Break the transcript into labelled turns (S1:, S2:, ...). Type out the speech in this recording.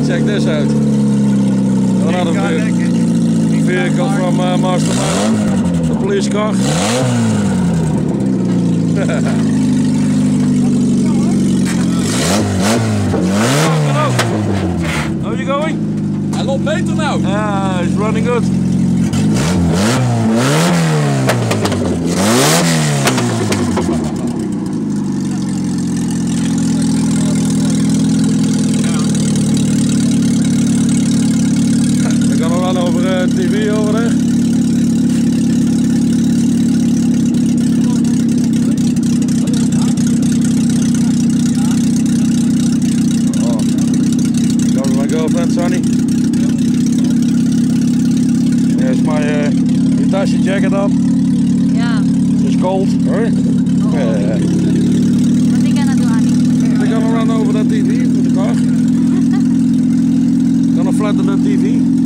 S1: check this out. Another vehicle from Mastermind, the police car. How are you going?
S2: A lot beter now.
S1: Yeah, it's running good. They're gonna run over TV over there. Girlfriend Sonny. There's my Hitachi jacket on.
S3: Yeah.
S1: It's cold. Right?
S3: Oh.
S1: Yeah.
S3: What are you gonna do, Annie?
S1: They're gonna run over that TV with the car. Gonna flatten that TV.